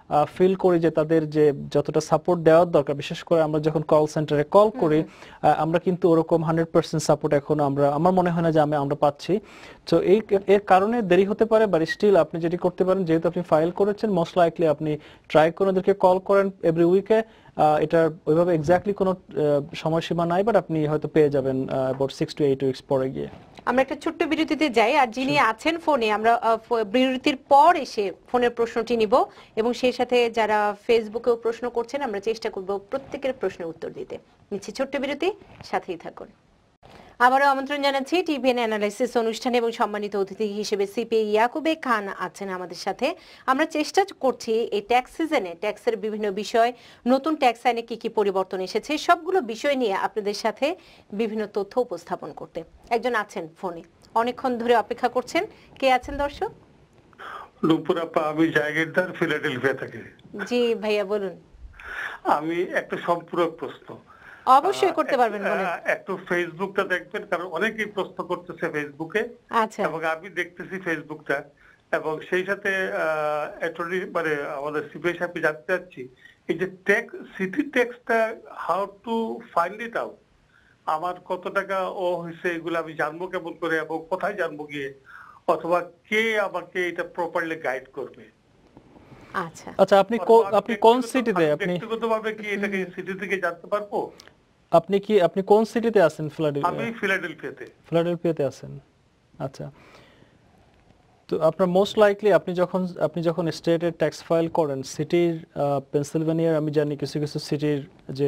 ফিল করি যে তাদের যে যতটা সাপোর্ট দেওয়ার দরকার, বিশেষ করে আমরা যখন কল সেন্টারে কল করি আমরা কিন্তু ওরকম 100% সাপোর্ট এখন আমার মনে হয় না যে আমরা পাচ্ছি। তো এর কারণে দেরি হতে পারে, বাট স্টিল আপনি যেটি করতে পারেন, যেহেতু আপনি ফাইল করেছেন, মোস্ট লাইকলি আপনি ট্রাই করে ওদেরকে কল করেন এভরি উইকে। এটার ওইভাবে এক্স্যাক্টলি কোনো সময়সীমা নাই, বাট আপনি হয়তো পেয়ে যাবেন অ্যাবাউট 6 to 8 উইকস পরে গিয়ে। আমরা একটা ছোট্ট বিরতিতে যাই, আর যিনি আছেন ফোনে আমরা বিরতির পর এসে ফোনের প্রশ্নটি নিব, এবং সেই সাথে যারা ফেসবুকেও প্রশ্ন করছেন আমরা চেষ্টা করব প্রত্যেকের প্রশ্নের উত্তর দিতে। নিচ্ছি ছোট্ট বিরতি, সাথেই থাকুন। আবারও আমন্ত্রণ জানাচ্ছি টিভিএন অ্যানালাইসিস অনুষ্ঠানে, এবং সম্মানিত অতিথি হিসেবে সিপিএ ইয়াকুবে খান আছেন আমাদের সাথে। আমরা চেষ্টা করছি এই ট্যাক্স সিজনে ট্যাক্সের বিভিন্ন বিষয়, নতুন ট্যাক্স আইনে কি কি পরিবর্তন এসেছে, সবগুলো বিষয় নিয়ে আপনাদের সাথে বিভিন্ন তথ্য উপস্থাপন করতে। একজন আছেন ফোনে, অনেকক্ষণ ধরে অপেক্ষা করছেন। কে আছেন দর্শক? নূপুর আপা, আমি জায়গিরদার, ফিলাডেলফিয়া থেকে। জি ভাইয়া বলুন। আমি একটা সম্পূরক প্রশ্ন অবশ্যই করতে পারবেন, বলেন। একটু ফেসবুকটা দেখবেন, কারণ অনেকেই প্রশ্ন করতেছে ফেসবুকে, আচ্ছা। এবং আমি দেখতেছি ফেসবুকটা, এবং সেই সাথে অ্যাটর্নি মানে আমাদের সিপিআই সাহেব জানতে চাচ্ছি এই যে ট্যাক্স, সিটি ট্যাক্সটা how to find it out, আমার কত টাকা ও হয়েছে এগুলো আমি জানবো কেমন করে, এবং কোথায় জানবো গিয়ে, অথবা কে আমাকে এটা প্রপারলি গাইড করবে? আচ্ছা আচ্ছা, আপনি কোন সিটিতে, আপনি ব্যক্তিগতভাবে কি এটাকে সিটি থেকে জানতে পারবো? আপনি কোন সিটিতে আছেন? আমি ফিলাডেলফিয়াতে আছেন। আচ্ছা, তো আপনার মোস্ট লাইকলি আপনি যখন স্টেটের ট্যাক্স ফাইল করেন, সিটির পেনসিলভেনিয়ার আমি জানি কিছু কিছু সিটির যে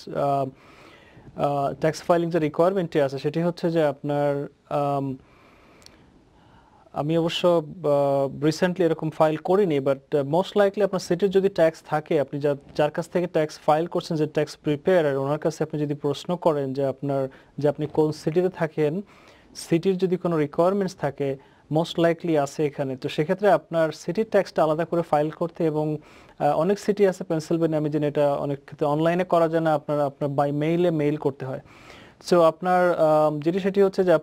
ট্যাক্স ফাইলিং যে রিকোয়ারমেন্টটি আছে সেটি হচ্ছে যে আপনার আমি অবশ্য রিসেন্টলি এরকম ফাইল করিনি, বাট মোস্ট লাইকলি আপনার সিটির যদি ট্যাক্স থাকে, আপনি যার কাছ থেকে ট্যাক্স ফাইল করছেন, যে ট্যাক্স প্রিপেয়ারার, ওনার কাছে আপনি যদি প্রশ্ন করেন যে আপনি কোন সিটিতে থাকেন, সিটির যদি কোনো রিকোয়ারমেন্টস থাকে মোস্ট লাইকলি আছে এখানে, তো সেক্ষেত্রে আপনার সিটির ট্যাক্সটা আলাদা করে ফাইল করতে, এবং অনেক সিটি আছে পেনসিলভেনিয়া, আমি জানি এটা অনেক ক্ষেত্রে অনলাইনে করা যায় না, আপনার বাই মেইল করতে হয়। সো আপনার যেটি সেটি হচ্ছে যে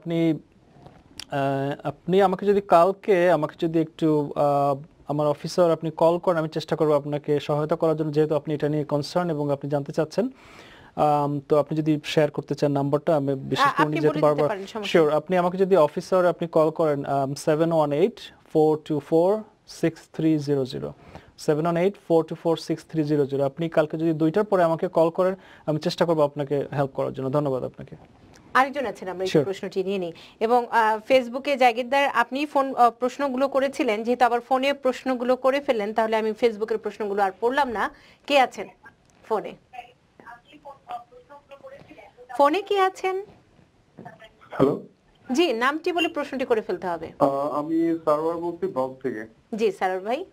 আপনি আমাকে যদি একটু আমার অফিসার আপনি কল করেন, আমি চেষ্টা করবো আপনাকে সহায়তা করার জন্য, যেহেতু আপনি এটা নিয়ে কনসার্ন এবং আপনি জানতে চাচ্ছেন। তো আপনি যদি শেয়ার করতে চান নাম্বারটা, আমি বিশেষ করে যেতে পারবো। শিওর, আপনি আমাকে যদি অফিসার আপনি কল করেন 718-424-6300, 718-424-6300, আপনি কালকে যদি 2টার পরে আমাকে কল করেন, আমি চেষ্টা করবো আপনাকে হেল্প করার জন্য। ধন্যবাদ আপনাকে। আরেকজন আছেন, আমরা এই প্রশ্নটি নিয়ে নিই। এবং ফেসবুকে জাগিরদার আপনি ফোন প্রশ্নগুলো করেছিলেন, যেহেতু আবার ফোনে প্রশ্নগুলো করে ফেললেন, তাহলে আমি ফেসবুকের প্রশ্নগুলো আর পড়লাম না। কে আছেন ফোনে? ফোনে কে আছেন? হ্যালো, জি, নামটি বলে প্রশ্নটি করে ফেলতে হবে। আমি সার্ভার বলছি ব্লগ থেকে। জি সারোয়ার ভাই।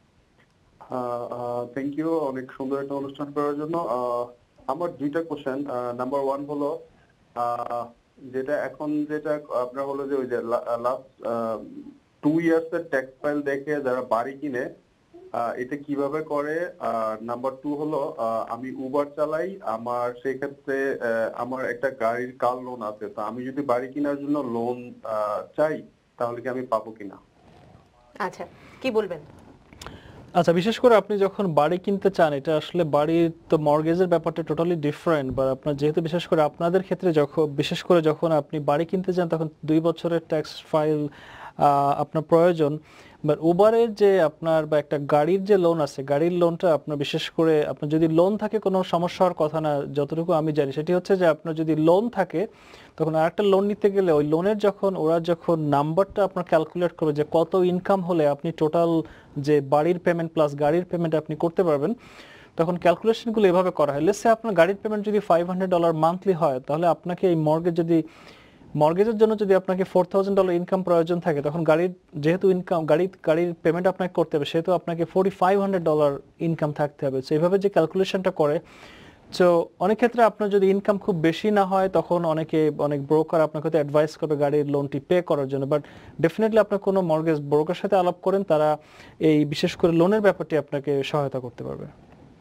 থ্যাংক ইউ অনেক সুন্দর একটা অনুষ্ঠান করার জন্য। আমার 2টা কোশ্চেন। নাম্বার 1 হলো যেটা আপনার হলো যে ওই যে লাস্ট 2 ইয়ার্স এর ট্যাক্স ফাইল দেখে যারা বাড়ি কিনে এটা কিভাবে করে। নাম্বার 2 হলো আমি উবার চালাই, আমার সেই ক্ষেত্রে আমার একটা গাড়ির কার লোন আছে, তো আমি যদি বাড়ি কেনার জন্য লোন চাই তাহলে কি আমি পাবো কিনা? আচ্ছা, কি বলবেন? আচ্ছা, বিশেষ করে আপনি যখন বাড়ি কিনতে চান, এটা আসলে বাড়ির তো মর্গেজের ব্যাপারটা টোটালি ডিফারেন্ট, বা আপনার যেহেতু বিশেষ করে আপনাদের ক্ষেত্রে যখন আপনি বাড়ি কিনতে চান তখন 2 বছরের ট্যাক্স ফাইল আপনার প্রয়োজন। বাট উবারের যে আপনার বা একটা গাড়ির যে লোন আছে, গাড়ির লোনটা আপনার বিশেষ করে আপনার যদি লোন থাকে কোনো সমস্যা হওয়ার কথা না, যতটুকু আমি জানি সেটি হচ্ছে যে আপনার যদি লোন থাকে তখন আরেকটা লোন নিতে গেলে ওই লোনের ওরা যখন নাম্বারটা আপনার ক্যালকুলেট করবে যে কত ইনকাম হলে আপনি টোটাল যে বাড়ির পেমেন্ট প্লাস গাড়ির পেমেন্ট আপনি করতে পারবেন, তখন ক্যালকুলেশনগুলো এভাবে করা হয়। লেটস সে আপনার গাড়ির পেমেন্ট যদি $500 মান্থলি হয়, তাহলে আপনাকে এই মর্গেজের জন্য যদি আপনাকে $4,000 ইনকাম প্রয়োজন থাকে, তখন যেহেতু গাড়ির পেমেন্ট আপনাকে করতে হবে, সেহেতু আপনাকে $4,500 ইনকাম থাকতে হবে। তো এইভাবে যে ক্যালকুলেশনটা করে, তো অনেক ক্ষেত্রে আপনার যদি ইনকাম খুব বেশি না হয় তখন অনেক ব্রোকার আপনাকে অ্যাডভাইস করবে গাড়ির লোনটি পে করার জন্য। বাট ডেফিনেটলি আপনার কোনো মর্গেজ ব্রোকার সাথে আলাপ করেন, তারা এই বিশেষ করে লোনের ব্যাপারটি আপনাকে সহায়তা করতে পারবে।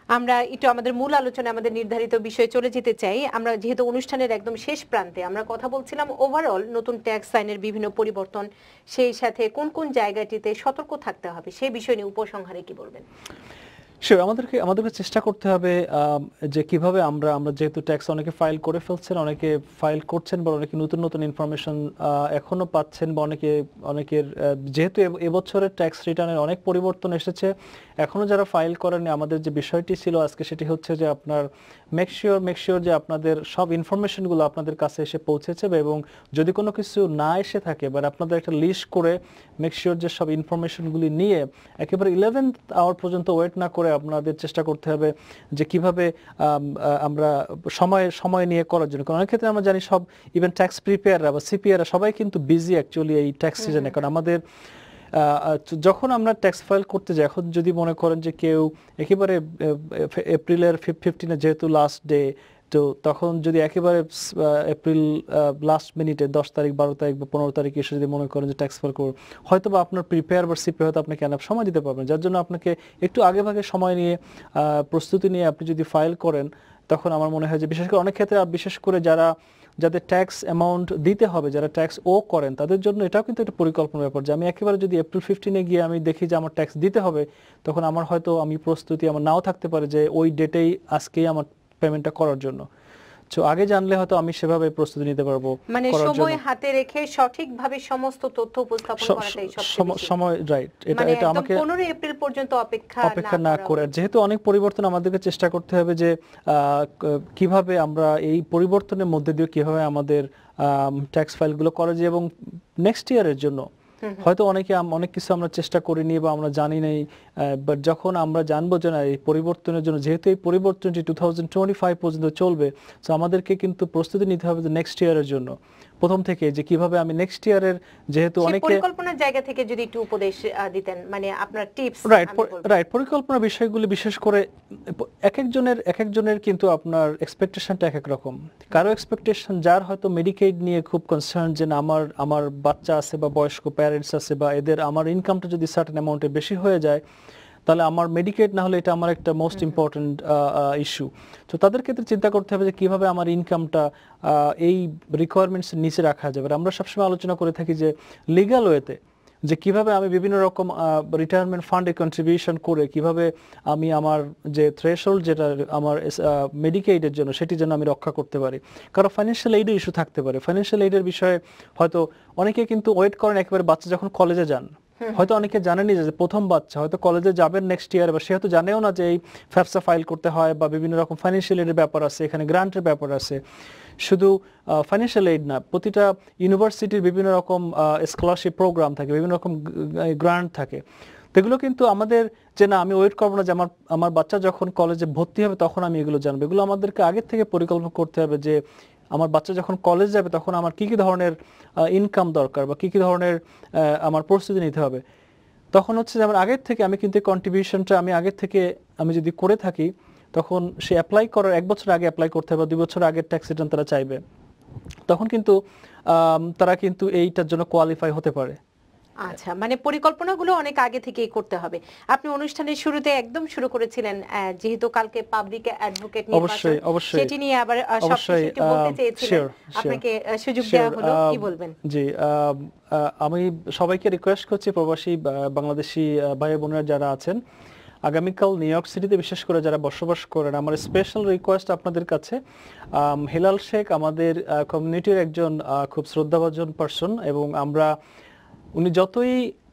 আমরা একটু আমাদের মূল আলোচনায় আমাদের নির্ধারিত বিষয়ে চলে যেতে চাই। আমরা যেহেতু অনুষ্ঠানের একদম শেষ প্রান্তে, আমরা কথা বলছিলাম ওভারঅল নতুন ট্যাক্স আইনের বিভিন্ন পরিবর্তন, সেই সাথে কোন কোন জায়গাটিতে সতর্ক থাকতে হবে সেই বিষয় নিয়ে উপসংহারে কি বলবেন? শিওর, আমাদেরকে চেষ্টা করতে হবে যে কিভাবে আমরা যেহেতু ট্যাক্স অনেকে ফাইল করে ফেলছেন, অনেকে ফাইল করছেন, বা অনেকে নতুন নতুন ইনফরমেশন এখনো পাচ্ছেন, বা অনেকের যেহেতু এবছরের ট্যাক্স রিটার্নের অনেক পরিবর্তন এসেছে, এখনো যারা ফাইল করেনি, আমাদের যে বিষয়টি ছিল আজকে সেটি হচ্ছে যে আপনার মেক শিওর যে আপনাদের সব ইনফরমেশনগুলো আপনাদের কাছে এসে পৌঁছেছে, এবং যদি কোনো কিছু না এসে থাকে বা আপনাদের একটা লিস্ট করে মেক শিওর যে সব ইনফরমেশনগুলি নিয়ে একেবারে 11th আওয়ার পর্যন্ত ওয়েট না করে আপনাদের চেষ্টা করতে হবে যে কিভাবে আমরা সময় নিয়ে করার জন্য। কারণ অনেক ক্ষেত্রে আমরা জানি সব ইভেন ট্যাক্স প্রিপেয়াররা বা সিপিআররা সবাই কিন্তু বিজি অ্যাকচুয়ালি এই ট্যাক্স সিজনে। কারণ আমাদের যখন আমরা ট্যাক্স ফাইল করতে যাই, এখন যদি মনে করেন যে কেউ একেবারে এপ্রিলের 15 যেহেতু লাস্ট ডে, তো তখন যদি একেবারে এপ্রিল লাস্ট মিনিটে 10 তারিখ 12 তারিখ বা 15 তারিখ এসে যদি মনে করেন যে ট্যাক্স ফাইল করব, হয়তো বা আপনার প্রিপেয়ার বা সিপি হয়তো আপনাকে এনাফ সময় দিতে পারবেন, যার জন্য আপনাকে একটু আগে ভাগে সময় নিয়ে প্রস্তুতি নিয়ে আপনি যদি ফাইল করেন, তখন আমার মনে হয় যে বিশেষ করে অনেক ক্ষেত্রে, বিশেষ করে যাদের ট্যাক্স অ্যামাউন্ট দিতে হবে, যারা ট্যাক্স করেন, তাদের জন্য এটাও কিন্তু একটা পরিকল্পনার ব্যাপার যে আমি একেবারে যদি এপ্রিল 15 গিয়ে আমি দেখি যে আমার ট্যাক্স দিতে হবে, তখন আমার হয়তো প্রস্তুতি আমার নাও থাকতে পারে যে ওই ডেটেই আজকেই আমার পেমেন্টটা করার জন্য। তো আগে জানলে হয়তো আমি সেভাবে প্রস্তুতি নিতে পারবো, মানে সময় হাতে রেখে সঠিকভাবে সমস্ত তথ্য উপস্থাপন করাটাই সবচেয়ে সময় রাইট। এটা আমাকে 15 এপ্রিল পর্যন্ত অপেক্ষা না করে, যেহেতু অনেক পরিবর্তন, আমাদেরকে চেষ্টা করতে হবে যে কিভাবে আমরা এই পরিবর্তনের মধ্যে দিয়ে কিভাবে আমাদের ট্যাক্স ফাইলগুলো করা যায়, এবং নেক্সট ইয়ারের জন্য হয়তো অনেক কিছু আমরা চেষ্টা করিনি বা আমরা জানি নাই, বাট যখন আমরা জানবো যে না এই পরিবর্তনের জন্য, যেহেতু এই পরিবর্তনটি 2025 পর্যন্ত চলবে, তো আমাদেরকে কিন্তু প্রস্তুতি নিতে হবে যে নেক্সট ইয়ারের জন্য প্রথম থেকে, যে কিভাবে আমি নেক্সট ইয়ারের, যেহেতু অনেকে পরিকল্পনার জায়গা থেকে যদি একটু উপদেশ দিতেন, মানে আপনার টিপস। রাইট, পরিকল্পনা বিষয়গুলি বিশেষ করে এক একজনের কিন্তু আপনার এক্সপেকটেশনটা এক এক রকম। কারো এক্সপেকটেশন, যার হয়তো মেডিকেড নিয়ে খুব কনসার্ন যে আমার বাচ্চা আছে বা বয়স্ক প্যারেন্টস আছে, বা আমার ইনকামটা যদি সার্টেন অ্যামাউন্টে বেশি হয়ে যায়, তাহলে আমার মেডিকেড না হলে এটা আমার একটা মোস্ট ইম্পর্টেন্ট ইস্যু। তো তাদের ক্ষেত্রে চিন্তা করতে হবে যে কিভাবে আমার ইনকামটা এই রিকোয়ারমেন্টস নিচে রাখা যাবে। আমরা সবসময় আলোচনা করে থাকি যে লিগ্যাল ওয়েতে, যে কিভাবে আমি বিভিন্ন রকম রিটায়ারমেন্ট ফান্ডে কন্ট্রিবিউশন করে কিভাবে আমি আমার যে থ্রেশহোল্ড যেটা আমার মেডিকেডের জন্য, সেটি যেন আমি রক্ষা করতে পারি। কারণ ফাইন্যান্সিয়াল এইডের ইস্যু থাকতে পারে। ফাইন্যান্সিয়াল এইডের বিষয়ে হয়তো অনেকে কিন্তু ওয়েট করেন একেবারে বাচ্চা যখন কলেজে যান, হয়তো অনেকে জানেনি যে প্রথম বাচ্চা হয়তো কলেজে যাবেন নেক্সট ইয়ার, বা সে হয়তো জানেও না যে এই ফ্যাপসা ফাইল করতে হয়, বা বিভিন্ন রকম ফাইন্যান্সিয়াল এইডের ব্যাপার আছে, এখানে গ্রান্টের ব্যাপার আছে। শুধু ফাইন্যান্সিয়াল এইড না, প্রতিটা ইউনিভার্সিটির বিভিন্ন রকম স্কলারশিপ প্রোগ্রাম থাকে, বিভিন্ন রকম গ্রান্ট থাকে। এগুলো কিন্তু আমাদের যে না আমি ওয়েট করবো না যে আমার বাচ্চা যখন কলেজে ভর্তি হবে তখন আমি এগুলো জানবো, এগুলো আমাদেরকে আগের থেকে পরিকল্পনা করতে হবে যে আমার বাচ্চা যখন কলেজ যাবে তখন আমার কি কি ধরনের ইনকাম দরকার, বা কি কি ধরনের আমার প্রস্তুতি নিতে হবে। তখন হচ্ছে যে আমার আগের থেকে আমি কিন্তু কন্ট্রিবিউশনটা আমি আগের থেকে আমি যদি করে থাকি, তখন সে অ্যাপ্লাই করার 1 বছর আগে অ্যাপ্লাই করতে হবে, 2 বছর আগের ট্যাক্স রিটার্ন তারা চাইবে, তখন কিন্তু তারা কিন্তু এইটার জন্য কোয়ালিফাই হতে পারে। আচ্ছা, মানে পরিকল্পনাগুলো অনেক আগে থেকেই করতে হবে। আপনি অনুষ্ঠানের শুরুতে একদম শুরু করেছিলেন যেহেতু কালকে পাবলিক অ্যাডভোকেট নির্বাচন, সেটি নিয়ে আবার সবকিছু একটু বলতে চেয়েছিলেন, আপনাকে সুযোগ দেওয়া হলো, কি বলবেন? জি, আমি সবাইকে রিকোয়েস্ট করছি, প্রবাসী বাংলাদেশি ভাই বোনেরা যারা আছেন, আগামীকাল নিউ ইয়র্ক সিটিতে বিশেষ করে যারা বসবাস করেন, আমার স্পেশাল রিকোয়েস্ট আপনাদের কাছে, হেলাল শেখ আমাদের কমিউনিটির একজন খুব শ্রদ্ধাভাজন পারসন, এবং উনি যতই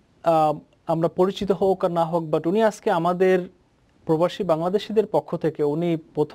আমরা পরিচিত হোক আর না হোক, বাট উনি আজকে আমাদের প্রবাসী বাংলাদেশিদের পক্ষ থেকে উনি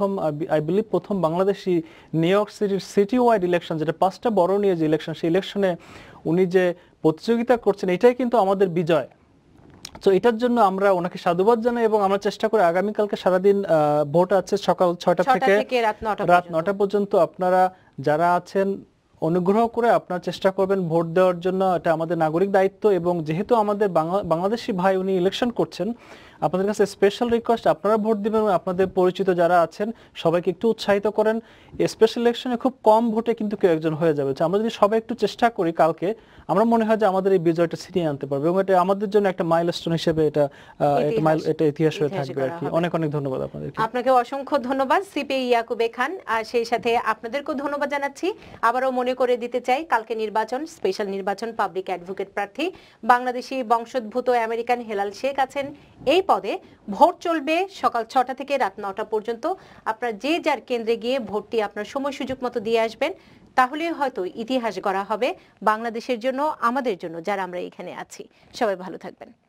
প্রথম বাংলাদেশি নিউ ইয়র্ক সিটির সিটি ওয়াইড ইলেকশন, যেটা 5টা বড় নিয়ে যে ইলেকশন, সেই ইলেকশনে উনি যে প্রতিযোগিতা করছেন, এটাই কিন্তু আমাদের বিজয়। তো এটার জন্য আমরা ওনাকে সাধুবাদ জানাই, এবং আমরা চেষ্টা করি আগামীকালকে সারাদিন ভোট আছে, সকাল 6টা থেকে রাত 9টা পর্যন্ত। আপনারা যারা আছেন অনুগ্রহ করে আপনারা চেষ্টা করবেন ভোট দেওয়ার জন্য, এটা আমাদের নাগরিক দায়িত্ব। এবং যেহেতু আমাদের বাংলাদেশি ভাই উনি ইলেকশন করছেন, আপনাদের কাছে স্পেশাল রিকোয়েস্ট, আপনারা ভোট দিবেন এবং আপনাদের পরিচিত যারা আছেন সবাইকে একটু উৎসাহিত করেন। এই স্পেশাল ইলেকশনে খুব কম ভোটে কিন্তু কেউ একজন হয়ে যাবে। আমরা যদি সবাই একটু চেষ্টা করি কালকে, আমরা মনে হয় যে আমাদের এই বিজয়টা ছিনিয়ে আনতে পারবে এবং এটা আমাদের জন্য একটা মাইলস্টোন হিসেবে এটা ইতিহাস হয়ে থাকবে আর কি। অনেক অনেক ধন্যবাদ আপনাদেরকে। আপনাকে অসংখ্য ধন্যবাদ সিপিএ ইয়াকুবে খান, আর সেই সাথে আপনাদেরকেও ধন্যবাদ জানাচ্ছি। আবারও মনে করে দিতে চাই, কালকে নির্বাচন, স্পেশাল নির্বাচন, পাবলিক অ্যাডভোকেট প্রার্থী বাংলাদেশি বংশোদ্ভূত আমেরিকান হেলাল শেখ আছেন এই পদে। ভোট চলবে সকাল 6টা থেকে রাত 9টা পর্যন্ত। আপনার যে যার কেন্দ্রে গিয়ে ভোটটি আপনার সময় সুযোগ মতো দিয়ে আসবেন, তাহলে হয়তো ইতিহাস গড়া হবে বাংলাদেশের জন্য, আমাদের জন্য যারা আমরা এখানে আছি। সবাই ভালো থাকবেন।